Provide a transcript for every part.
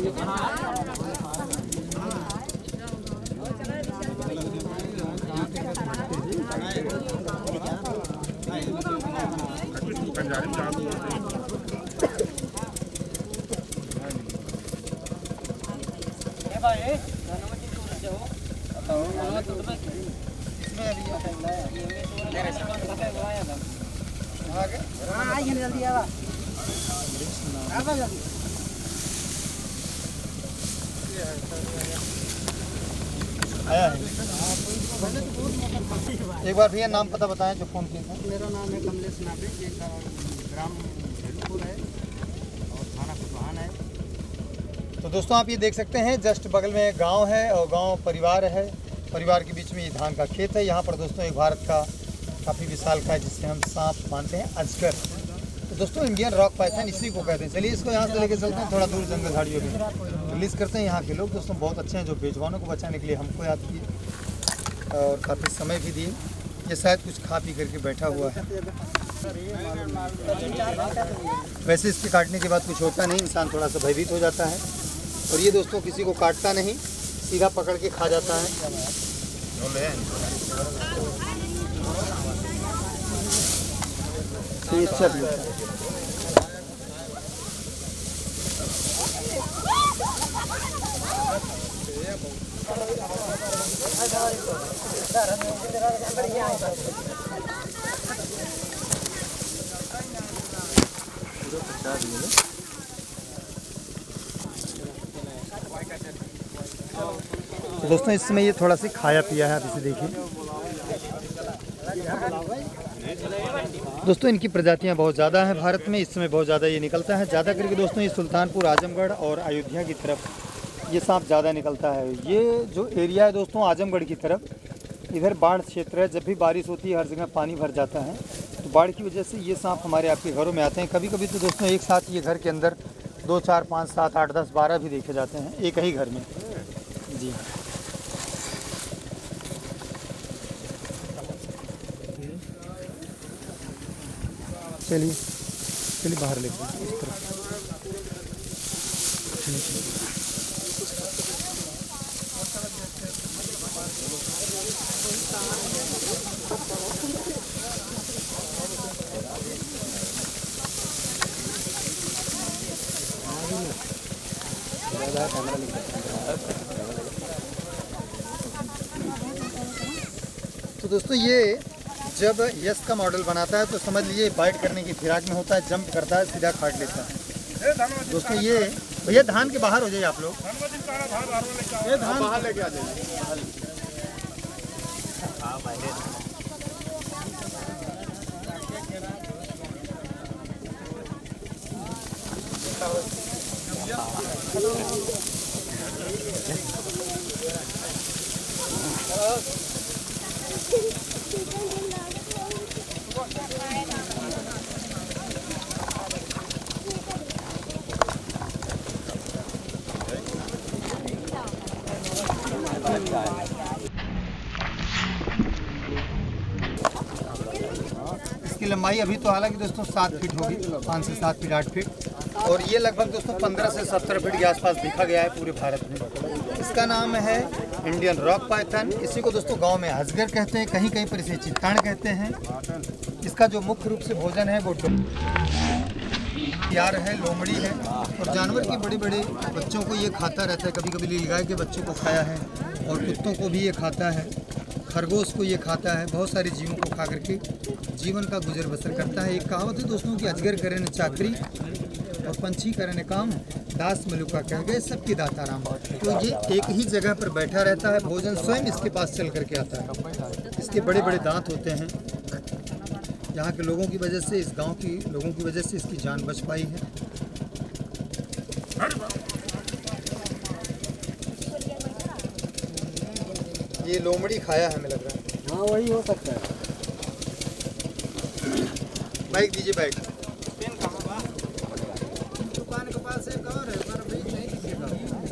जल्दी आया है। एक बार भैया नाम पता बताएं जो फ़ोन किया था। मेरा नाम है कमलेश नाबे, ये ग्राम झेलपुर है और थाना कुटवान है। तो दोस्तों आप ये देख सकते हैं जस्ट बगल में एक गांव है और गांव परिवार है। परिवार के बीच में ये धान का खेत है। यहाँ पर दोस्तों एक भारत का काफ़ी विशाल का है जिससे हम सांप मानते हैं अजगर। तो दोस्तों इंडियन रॉक पाइथन इसी को कहते हैं। चलिए इसको यहाँ से लेके चलते हैं थोड़ा दूर जंगल झाड़ियों में रिलीज़ करते हैं। यहाँ के लोग दोस्तों बहुत अच्छे हैं जो बेजुबानों को बचाने के लिए हमको याद किए और काफ़ी समय भी दिए। ये शायद कुछ खा पी करके बैठा हुआ है। वैसे इसके काटने के बाद कुछ होता नहीं, इंसान थोड़ा सा भयभीत हो जाता है। और ये दोस्तों किसी को काटता नहीं, सीधा पकड़ के खा जाता है। तो दोस्तों इस समय ये थोड़ा सी खाया पिया है, आप इसे देखिए। दोस्तों इनकी प्रजातियां बहुत ज़्यादा हैं भारत में, इस समय बहुत ज़्यादा ये निकलता है। ज़्यादा करके दोस्तों ये सुल्तानपुर, आजमगढ़ और अयोध्या की तरफ ये सांप ज़्यादा निकलता है। ये जो एरिया है दोस्तों आजमगढ़ की तरफ, इधर बाढ़ क्षेत्र है। जब भी बारिश होती है हर जगह पानी भर जाता है, तो बाढ़ की वजह से ये सांप हमारे आपके घरों में आते हैं। कभी कभी तो दोस्तों एक साथ ये घर के अंदर 2, 4, 5, 7, 8, 10, 12 भी देखे जाते हैं एक ही घर में जी। चलिए चलिए बाहर लेते हैं इस तरफ। तो दोस्तों ये जब यस का मॉडल बनाता है तो समझ लीजिए बाइट करने की फिराक में होता है, जंप करता है, सीधा काट लेता है। दोस्तों ये भैया धान के बाहर हो जाइए आप लोग, ये धान बाहर लेके आ जाइए। इसकी लंबाई अभी तो हालांकि दोस्तों 7 फीट होगी, 5 से 7 फीट 8 फीट, और ये लगभग दोस्तों 15 से 17 फीट के आसपास देखा गया है पूरे भारत में। इसका नाम है इंडियन रॉक पाइथन। इसी को दोस्तों गांव में अजगर कहते हैं, कहीं कहीं पर इसे चित्ताण कहते हैं। इसका जो मुख्य रूप से भोजन है वो यार है, लोमड़ी है, और जानवर के बड़े बड़े बच्चों को ये खाता रहता है। कभी कभी नीलगाय के बच्चों को खाया है और कुत्तों को भी ये खाता है, खरगोश को ये खाता है। बहुत सारे जीवों को खा करके जीवन का गुजर बसर करता है। एक कहावत है दोस्तों कि अजगर करे न चाकरी और पंछी करे न काम, दास मलुका कह गए सबकी दाता राम। तो ये एक ही जगह पर बैठा रहता है, भोजन स्वयं इसके पास चल करके आता है। इसके बड़े बड़े दांत होते हैं। यहाँ के लोगों की वजह से, इस गांव की लोगों की वजह से इसकी जान बच पाई है। ये लोमड़ी खाया है हमें लग रहा है। हाँ वही हो सकता है। बाइक दीजिए, बाइक। दुकान के पास एक और है पर अभी नहीं दिखेगा।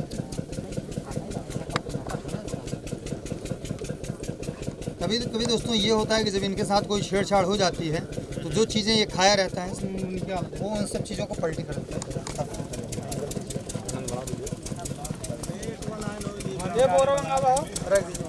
कभी दोस्तों ये होता है कि जब इनके साथ कोई छेड़छाड़ हो जाती है तो जो चीज़ें ये खाया रहता है वो उन सब चीज़ों को पलटी कर देता है। ये बोरो मंगा रख दीजिए।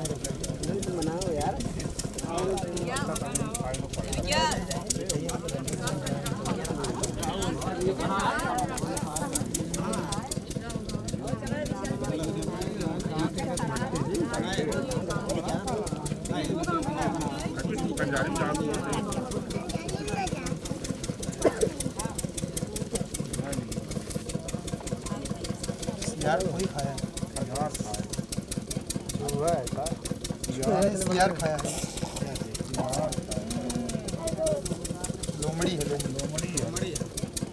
यार वही खाया है, यार खाया है, लोमड़ी है, लोमड़ी है,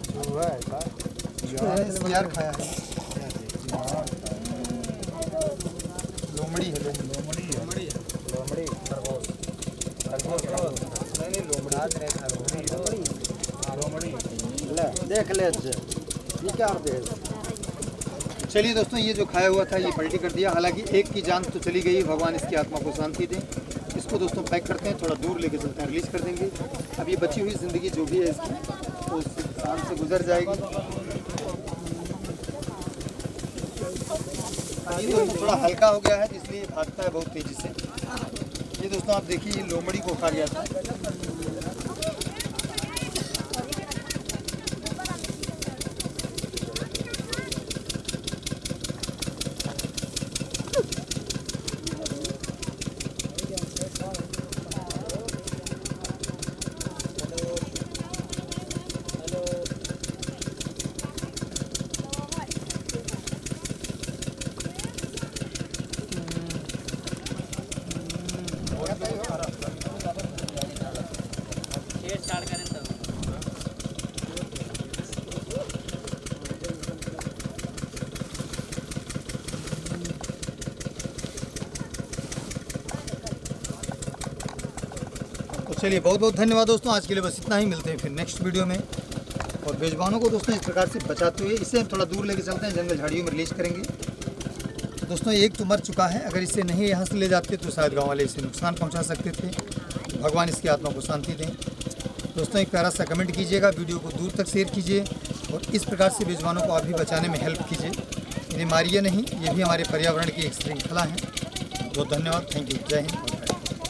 यार खाया है, लोमड़ी है, लोमड़ी खरगोश नहीं लोमड़ी देख ले ये क्या दे। चलिए दोस्तों, ये जो खाया हुआ था ये पलटी कर दिया। हालांकि एक की जान तो चली गई, भगवान इसकी आत्मा को शांति दें। इसको दोस्तों पैक करते हैं, थोड़ा दूर लेके चलते हैं, रिलीज कर देंगे। अब ये बची हुई ज़िंदगी जो भी है इसकी तो उस इंसान से गुजर जाएगी। ये तो थोड़ा हल्का हो गया है इसलिए भागता है बहुत तेज़ी से। ये दोस्तों आप देखिए, ये लोमड़ी को खा गया था। तो चलिए बहुत बहुत धन्यवाद दोस्तों, आज के लिए बस इतना ही। मिलते हैं फिर नेक्स्ट वीडियो में। और बेजुबानों को दोस्तों इस प्रकार से बचाते हुए इसे हम थोड़ा दूर लेके चलते हैं, जंगल झाड़ियों में रिलीज करेंगे। तो दोस्तों एक तो मर चुका है, अगर इसे नहीं यहाँ से ले जाते तो शायद गाँव वाले इसे नुकसान पहुँचा सकते थे। तो भगवान इसकी आत्मा को शांति दें। दोस्तों एक प्यारा सा कमेंट कीजिएगा, वीडियो को दूर तक शेयर कीजिए और इस प्रकार से बेजुबानों को आप भी बचाने में हेल्प कीजिए। इन्हें मारिए नहीं, ये भी हमारे पर्यावरण की एक श्रृंखला है। बहुत धन्यवाद, थैंक यू, जय हिंद।